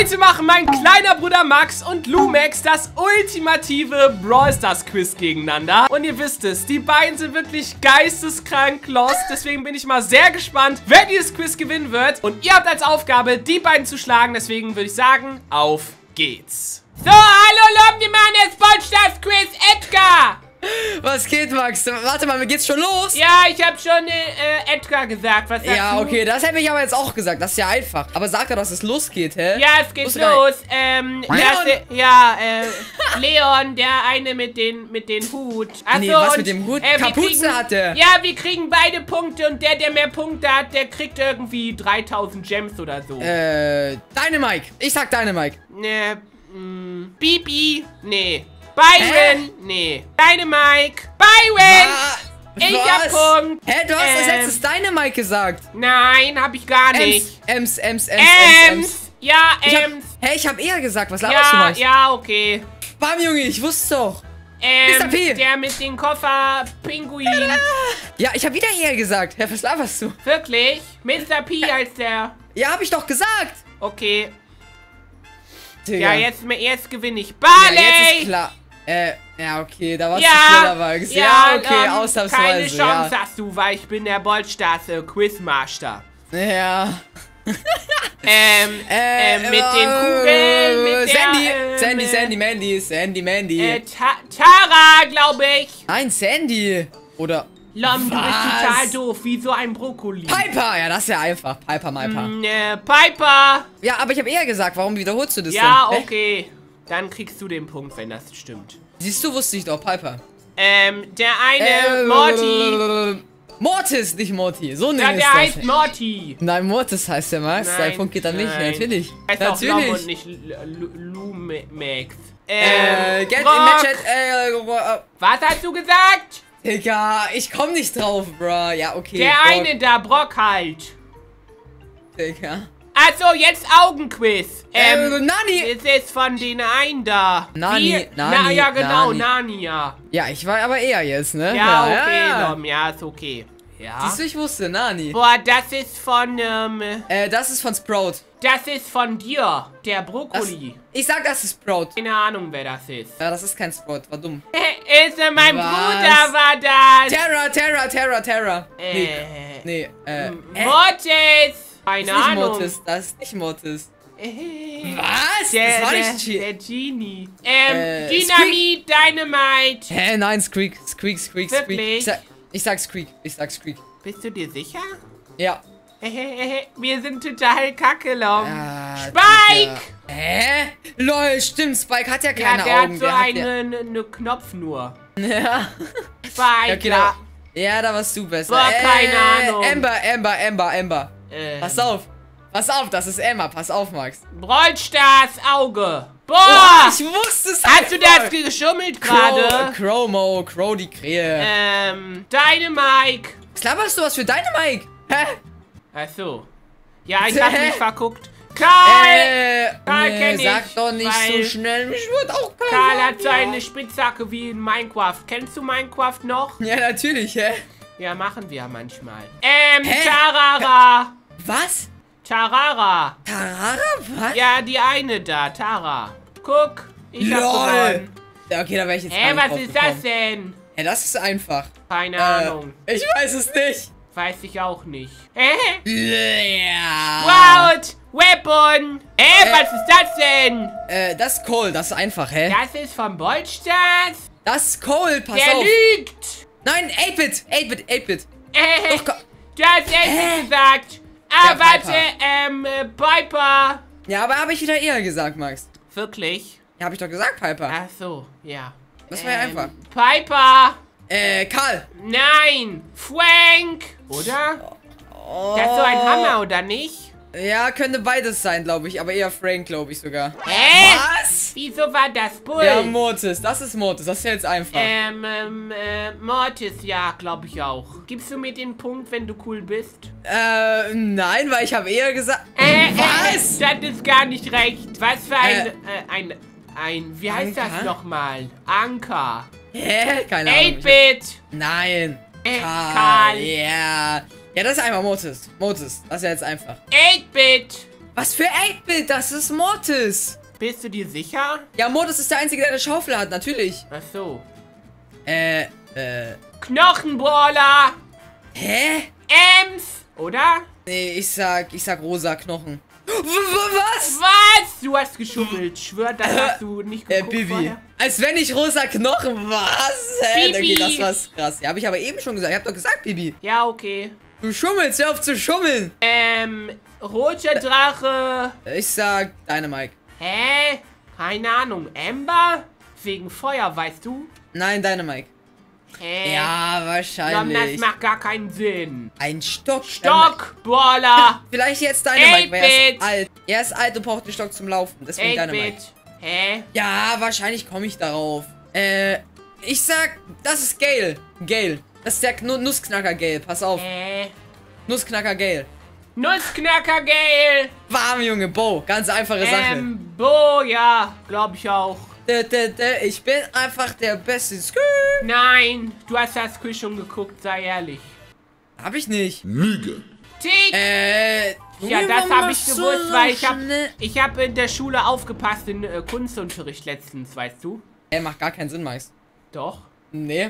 Heute machen mein kleiner Bruder Max und Lumax das ultimative Brawl Stars Quiz gegeneinander. Und ihr wisst es, die beiden sind wirklich geisteskrank lost. Deswegen bin ich mal sehr gespannt, wer dieses Quiz gewinnen wird. Und ihr habt als Aufgabe, die beiden zu schlagen. Deswegen würde ich sagen, auf geht's. So, hallo Leute, wir machen jetzt Brawl Stars Quiz. Edgar! Was geht, Max? Warte mal, geht's schon los? Ja, ich habe schon Edgar gesagt. Was sagst Ja, du? okay, das hätte ich aber jetzt auch gesagt. Das ist ja einfach. Aber sag doch, dass es losgeht, hä? Ja, es geht los. Leon, der eine mit den Hut. Achso, Nee, was mit dem Hut? Kapuze hat der. Ja, wir kriegen beide Punkte und der mehr Punkte hat, der kriegt irgendwie 3000 Gems oder so. Dynamike. Ich sag Dynamike. Bibi? Nee. Byron? Nee. Dynamike? Byron! Ich hab Punkt. Hä, du hast das letztes Dynamike gesagt. Nein, hab ich gar nicht. Ems. Ja, Ems. Ich hab eher gesagt, was laberst du, Max? Ja, okay. Bam, Junge, ich wusste doch. Mr. P. Der mit den Koffer-Pinguin. Ja, ich hab wieder eher gesagt. Hä, was laberst du? Wirklich? Mr. P als der... Ja, hab ich doch gesagt. Okay. Digga. Ja, jetzt gewinne ich. Barley! Ja, jetzt ist klar. Ja, okay, da warst du schneller, Max. Ja, okay, ausnahmsweise. Keine Chance hast du, weil ich bin der Brawl Stars Quizmaster. Ja. Mit den Kugeln, mit Sandy. Tara, glaube ich. Nein, Sandy. Oder... Lom, du bist total doof, wie so ein Brokkoli. Piper, ja, das ist ja einfach. Piper. Piper. Ja, aber ich habe eher gesagt, warum wiederholst du das denn? Ja, okay. Dann kriegst du den Punkt, wenn das stimmt. Siehst du, wusste ich doch, Piper. Der eine, Morty. Mortis, nicht Morty. So Ja, nennt der heißt Morty. Nein, Mortis heißt der, Max. Nein, Dein Punkt geht dann nicht. nein. Natürlich. Heißt auch Lom und nicht Lumax. Get in the chat. Was hast du gesagt? Digga, ich komm nicht drauf, bro. Ja, okay. Der Brock. eine da, Brock halt. Digga. Also, jetzt Augenquiz. Nani. Das ist von den einen da. Nani. Ja, genau, Nani, ja. Ja, ich war aber eher jetzt, ne? Ja, okay, Lom, ja, ist okay. Ja. Siehst du, ich wusste, Nani. Boah, das ist von, das ist von Sprout. das ist von dir, der Brokkoli. Ich sag, das ist Sprout. Keine Ahnung, wer das ist. Ja, das ist kein Sprout, war dumm. Ist mein Was? Bruder, war das. Terra. Nee, Mortis. Keine Das ist nicht Ahnung. Mortis, das ist nicht Mortis. Was? Das war nicht Der Genie. Dynamit, Dynamite. Hä, nein, Squeak. Wirklich? Ich sag Squeak. Bist du dir sicher? Ja. Wir sind total kacke, Lom. Spike! Spike! Hä? Lol, stimmt, Spike hat ja Ja, keine der Augen. hat so einen Knopf nur. Ja. Spike, Okay, ja. Ja, da warst du besser. Boah, keine Ahnung. Amber. Pass auf, das ist Emma. Pass auf, Max. Brawl Stars Auge. Oh, Boah! ich wusste es Hast du einfach. das geschummelt gerade? Crow die Krähe. Dynamike. Was laberst du, was für Dynamike? Hä? Achso. Ja, ich hab mich verguckt. Karl! Karl kenn ich, sag doch nicht so weil schnell. Ich würde auch Karl hat so eine Spitzhacke wie in Minecraft. Kennst du Minecraft noch? Ja, natürlich, hä? Ja, machen wir manchmal. Hä? Tarara. Was? Tarara. Tarara? Was? Ja, die eine da, Tara. Guck, ich hab Lol. gewonnen. Ja, okay, da wäre ich jetzt Hä, gar nicht was ist drauf das denn? Ja, das ist einfach. Keine Ahnung. Ich weiß es nicht. Weiß ich auch nicht. Ja. Sprout! Weapon! Was ist das denn? Das ist Cole, das ist einfach, hä? Das ist vom Brawl Stars? Das ist Cole, pass Der auf. lügt! Nein, 8-Bit. Doch, Du hast echt gesagt. Ja, Warte, Piper. ja, aber habe ich wieder eher gesagt, Max. Wirklich? Ja, habe ich doch gesagt, Piper. Ach so, ja. Das war ja einfach. Piper. Karl. Nein. Frank. Oder? Oh. Das ist so ein Hammer, oder nicht? Ja, könnte beides sein, glaube ich. Aber eher Frank, glaube ich sogar. Hä? Was? Wieso war das Bull? Ja, Mortis. Das ist Mortis. Das ist jetzt einfach. Mortis, ja, glaube ich auch. Gibst du mir den Punkt, wenn du cool bist? Nein, weil ich habe eher gesagt... Was? Das ist gar nicht recht. Was für wie heißt das Anker? nochmal? Anker. Hä? Keine Ahnung. 8-Bit. Nein. Karl. Ja. Ja, das ist einfach Mortis. Das ist ja jetzt einfach. 8-Bit. Was für 8-Bit? Das ist Mortis. Bist du dir sicher? Ja, Mortis ist der Einzige, der eine Schaufel hat, natürlich. Ach so. Äh. Knochenbrawler. Hä? Ems, oder? Nee, ich sag rosa Knochen. Was? Was? Du hast geschummelt. Schwör, das hast du nicht geguckt Bibi. vorher. Als wenn ich rosa Knochen. Was? Hä? Bibi. Okay, das war's krass. Ja, habe ich aber eben schon gesagt. Ich hab doch gesagt, Bibi. Ja, okay. Du schummelst, hör auf zu schummeln. Roter Drache. Ich sag Dynamite. Hä? Keine Ahnung. Amber? Wegen Feuer, weißt du? Nein, Dynamite. Ja, Das wahrscheinlich. macht gar keinen Sinn. Ein Stock. Stockballer. Vielleicht jetzt Dynamite, weil er ist 8-Bit. alt. Er ist alt und braucht den Stock zum Laufen. Deswegen Dynamite. 8-Bit. Hä? Ja, wahrscheinlich komme ich darauf. Ich sag, das ist Gale. Gale. Das ist der Nussknacker Gale. Pass auf. Nussknacker Gale. Nussknacker Gale. Warm, Junge. Bo. Ganz einfache Sache. Bo, ja. Glaube ich auch. Ich bin einfach der beste. Nein, du hast das Quiz schon geguckt, sei ehrlich. Hab ich nicht. Lüge. Tick. Ja, das habe ich gewusst, weil ich hab in der Schule aufgepasst in Kunstunterricht letztens, weißt du? Macht gar keinen Sinn, Max. Doch. Nee.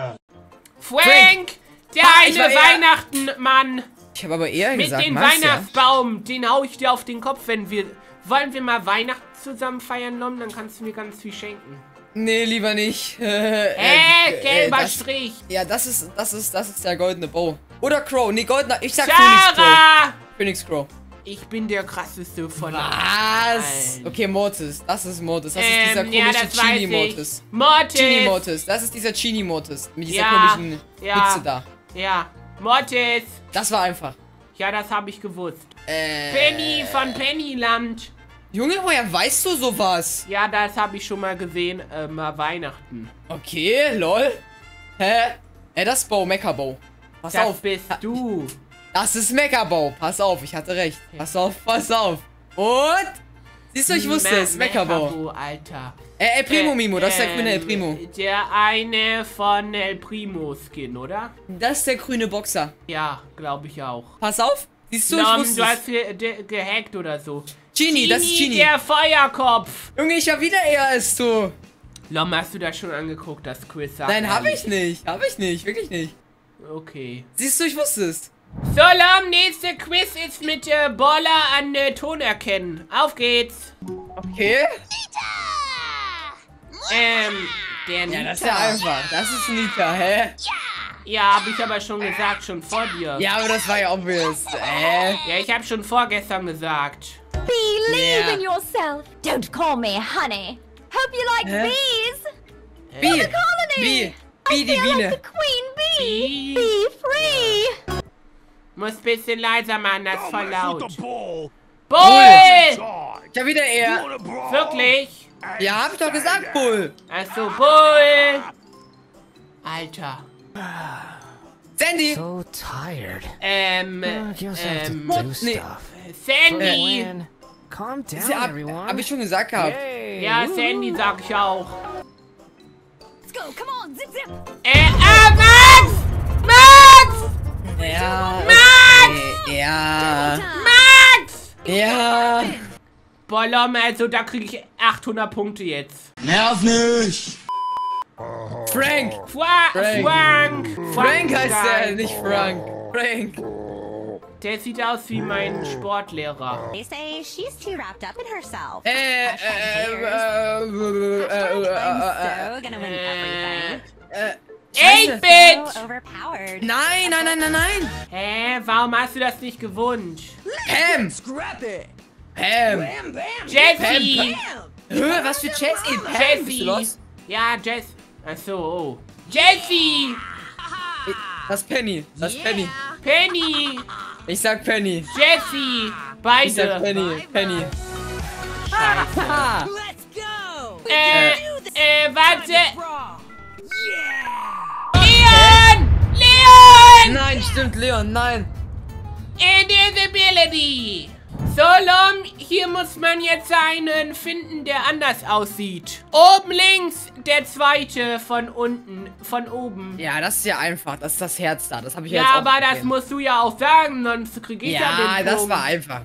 Frank! Der eine Weihnachten, Mann! Ich habe aber eher Mit gesagt, dem Max, Weihnachtsbaum, den hau ich dir auf den Kopf, wenn wir... Wollen wir mal Weihnachten zusammen feiern, Lom? Dann kannst du mir ganz viel schenken. Nee, lieber nicht. Gelber Strich. Ja, das ist der goldene Bow. Oder Crow. Nee, goldener. Ich sag Sarah! Phoenix Crow. Ich bin der krasseste von Was? allen. Okay, Mortis. Das ist Mortis. Das ist dieser ja, komische das weiß ich. Genie-Mortis. Mortis! Genie-Mortis. Das ist dieser Genie-Mortis. Mit dieser komischen Witze da. Ja, Mortis. Das war einfach. Ja, das habe ich gewusst. Penny von Pennyland. Junge, woher weißt du sowas? Ja, das habe ich schon mal gesehen, mal Weihnachten. Okay, lol. Hä? Das ist Bow, Mecha-Bow. Pass Das auf. bist du. Das ist Mecha-Bow. Pass auf, ich hatte recht. Pass auf, pass auf. Und? Siehst du, ich wusste es. Mecha-Bow. Alter. El Primo Mimo, das ist der grüne El Primo. Der eine von El Primo Skin, oder? Das ist der grüne Boxer. Ja, glaube ich auch. Pass auf. Siehst du, Lom, ich wusste du es. hast gehackt oder so. Genie, das ist Genie. Der Feuerkopf. Junge, ich war wieder eher als du. Lom, hast du das schon angeguckt, das Quiz? Nein, hab ich nicht. Hab ich nicht. Wirklich nicht. Okay. Siehst du, ich wusste es. So, Lom, nächste Quiz ist mit Baller an Ton erkennen. Auf geht's. Okay. Der Nita. Ja, das ist ja einfach. Das ist Nita, hä? Ja, hab ich aber schon gesagt, schon vor dir. Ja, aber das war ja obvious. Ja, ich hab schon vorgestern gesagt. Believe in yourself. Don't call me honey. Hope you like bees. Bee. Colony. Bee, die I feel Biene. like the queen bee. Bee. Be free. Muss bisschen leiser machen, das ist voll laut. Bull. Bull! Ich hab wieder eher. Wirklich? Ja, hab ich doch gesagt, Bull. Achso, Bull! Alter. Sandy. So tired. Guess I have to do nee. stuff. Sandy! Win. Calm down, Ja, everyone. hab ich schon gesagt gehabt. Yay. Ja, Sandy sag ich auch. Let's go. Come on. Zip zip. Max! Max! Ja. Max! Okay. Ja. Max! Ja. Boah, Lom, also da kriege ich 800 Punkte jetzt. Nerv nicht. Frank. Frank! Frank heißt der, Geil. nicht Frank. Frank. Der sieht aus wie mein Sportlehrer. They say she's too wrapped up in herself. I'm so gonna win everything. 8-Bit! So overpowered. Nein, nein, nein, nein, nein. Hä, warum hast du das nicht gewohnt? Pam. Pam. Jessie! Was für Jessie? Pam, bist du Jessie! los? Ja, Jess. Achso, oh. Jessie! Das ist Penny. Das ist Penny. Penny! Ich sag Penny. Jessie! Ich sag Beide! Penny. Penny. Haha. Let's go! Warte! Leon! Leon! Nein, stimmt, Leon, nein. Invisibility! So, Lom, hier muss man jetzt einen finden, der anders aussieht. Oben links, der zweite von unten, von oben. Ja, das ist ja einfach. Das ist das Herz da. Das habe ich ja Ja, jetzt auch aber das gesehen. musst du ja auch sagen, sonst krieg ich ja den Ja, Punkt. das war einfach, Max. Ich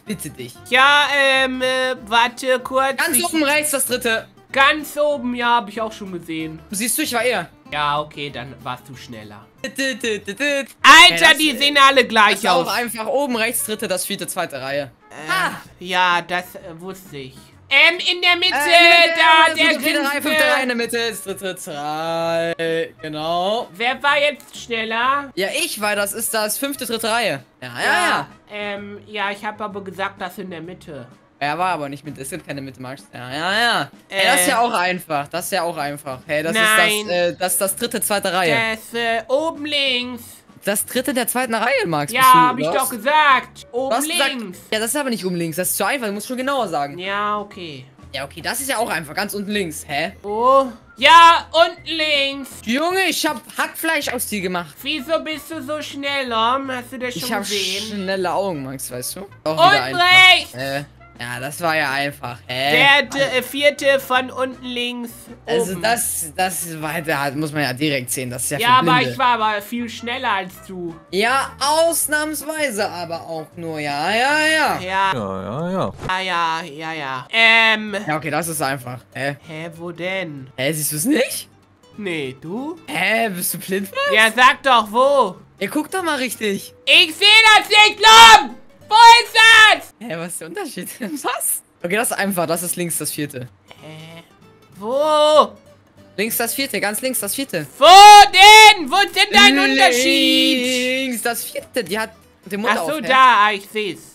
bitte dich. Ja, warte kurz. Ganz oben rechts, das dritte. Ganz oben, ja, habe ich auch schon gesehen. Siehst du, ich war eher. Ja, okay, dann warst du schneller. Alter, Alter, die sehen alle das gleich ist auch aus. einfach oben rechts, dritte, das vierte, zweite Reihe. Ja, das wusste ich. In der Mitte, der vierte Reihe, fünfte Reihe in Grinsende. der Mitte, das dritte, drei. Genau. Wer war jetzt schneller? Ja, weil das ist das fünfte, dritte Reihe. Ja. Ja, ich habe aber gesagt, das in der Mitte. Er war aber nicht mit, es gibt keine Mitte, Max. Ja. Ey, das ist ja auch einfach. Hey, das Nein. ist das dritte, zweite Reihe. Das, oben links. Das dritte der zweiten Reihe, Max. Ja, hab ich doch gesagt. Oben links. Ja, das ist aber nicht oben links. Das ist zu einfach. Du musst schon genauer sagen. Ja, okay. Ja, okay, das ist ja auch einfach. Ganz unten links. Hä? Oh. Ja, unten links. Junge, ich hab Hackfleisch aus dir gemacht. Wieso bist du so schnell, Lom? Hast du das schon Ich hab gesehen? schnelle Augen, Max, weißt du? Auch Und wieder einfach. rechts. Ja, das war ja einfach. Der vierte von unten links. Also Oben. das weiter muss man ja direkt sehen. Das ist ja Ja, für aber Blinde. ich war aber viel schneller als du. Ja, ausnahmsweise aber auch nur. Ja. Ja. Ja. Ja. Ja, okay, das ist einfach. Hä, wo denn? Siehst du es nicht? Nee, du? Bist du blind? Was? Ja, sag doch, wo? Ja, guck doch mal richtig. Ich sehe das nicht, Lom! Wo ist das? Was ist der Unterschied? Was? Okay, das ist einfach. Das ist links das vierte. Wo? Links das vierte, ganz links das vierte. Wo denn? Wo ist denn dein Unterschied? Links das vierte, die hat den Mund Ach auf. so, da, ich seh's.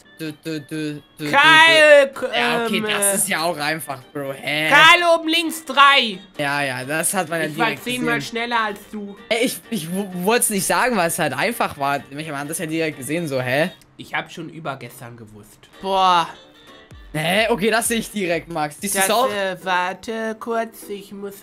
Karl, Ja, okay, das ist ja auch einfach, Bro. Karl oben links 3. Ja, das hat man ja Ich war direkt 10-mal gesehen. schneller als du. Ich wollte es nicht sagen, weil es halt einfach war. Wir haben das ja direkt gesehen, so, Ich hab schon übergestern gewusst. Boah. Okay, das sehe ich direkt, Max. Siehst du es Das, auch? warte kurz, ich muss...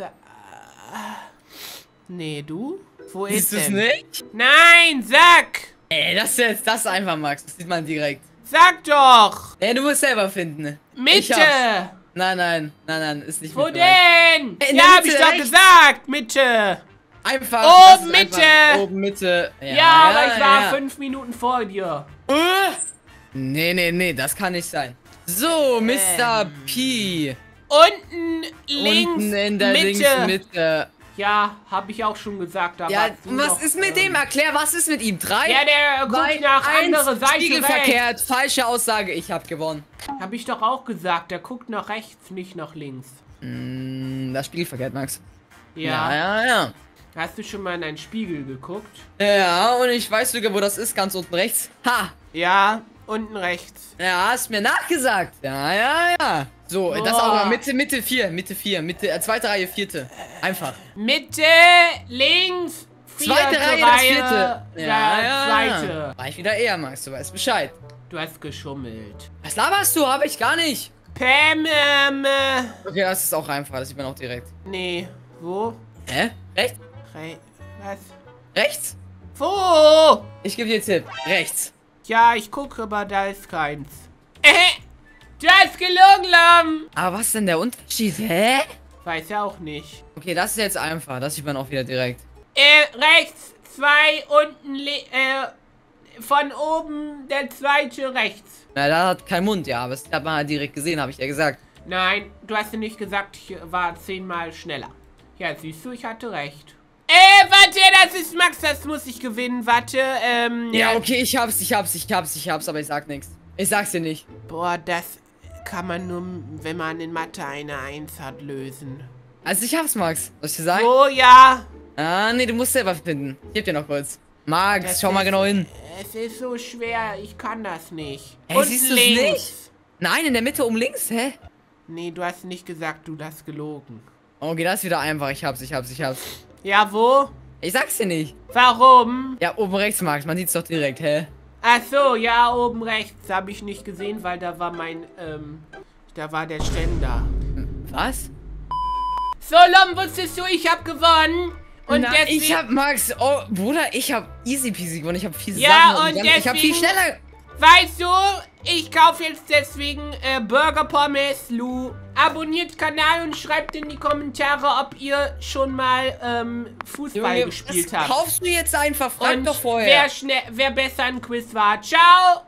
nee, du? Wo Siehst ist du es denn? nicht? Nein, sag! Das ist einfach, Max. Das sieht man direkt. Sag doch! Du musst selber finden. Ich Mitte! hab's. Nein, ist nicht Wo Mitte, Max. denn? In Ja, der hab ich Mitte, doch rechts. gesagt! Mitte! Einfach. Oben das ist Mitte. einfach Oben Mitte. Ja, aber ich war 5 Minuten vor dir. Nee, das kann nicht sein. So, Mr. P. Unten links Unten in der Mitte. links Mitte. Ja, hab ich auch schon gesagt. Da Ja, warst du was noch, ist mit dem? Erklär, was ist mit ihm? 3? Ja, der guckt nach andere Seite Spiegel rechts. verkehrt. Falsche Aussage. Ich hab gewonnen. Hab ich doch auch gesagt. Der guckt nach rechts, nicht nach links. Das Spiegel verkehrt, Max. Ja. Ja. Hast du schon mal in einen Spiegel geguckt? Ja, und ich weiß sogar, wo das ist. Ganz unten rechts. Ha. Ja, unten rechts. Ja, hast mir nachgesagt. Ja. So, das auch mal Mitte 4. Zweite Reihe, vierte. Einfach. Mitte, links, vierte Zweite Reihe, das vierte. Zweite. War ich wieder eher, Max, du weißt Bescheid. Du hast geschummelt. Was laberst du? Hab ich gar nicht. Pam, Okay, das ist auch einfach, das sieht man auch direkt. nee. Wo? Rechts? Was? Rechts? Wo? Ich gebe dir einen Tipp. Rechts. Ja, ich gucke, aber da ist keins. Du hast gelogen, Lamm. Aber was ist denn der Unterschied? Weiß ja auch nicht. Okay, das ist jetzt einfach, das sieht man auch wieder direkt. Rechts, 2, unten, von oben der zweite rechts. Na, da hat kein Mund, ja, aber das hat man halt direkt gesehen, habe ich ja gesagt. Nein, du hast ja nicht gesagt, ich war 10-mal schneller. Ja, siehst du, ich hatte recht. Warte, das ist Max, das muss ich gewinnen, warte, Ja, okay, ich hab's, aber ich sag nichts. Ich sag's dir nicht. Boah, das kann man nur, wenn man in Mathe eine 1 hat, lösen. Also ich hab's, Max. Soll ich dir sagen? Oh, ja. Ah, nee, du musst selber finden. Ich geb dir noch kurz. Max, Das schau mal ist- genau hin. Es ist so schwer, ich kann das nicht. Hey, siehst du's links. nicht? Nein, in der Mitte oben links, Nee, du hast nicht gesagt, du hast gelogen. Okay, das ist wieder einfach. Ich hab's. Ja, wo? Ich sag's dir nicht. Warum? Ja, oben rechts, Max. Man sieht's doch direkt, Ach so, ja, oben rechts habe ich nicht gesehen, weil da war mein, da war der Ständer. Was? So, Lom, wusstest du, ich habe gewonnen? Und Na, deswegen... ich hab, Max, oh, Bruder, ich hab easy peasy gewonnen. Ich hab viel Ja, Sachen und ich hab viel deswegen- schneller. Weißt du, ich kaufe jetzt deswegen Burger Pommes, Lou. Abonniert Kanal und schreibt in die Kommentare, ob ihr schon mal Fußball gespielt das habt. kaufst du jetzt einfach? Frag Und doch vorher. wer besser im Quiz war. Ciao!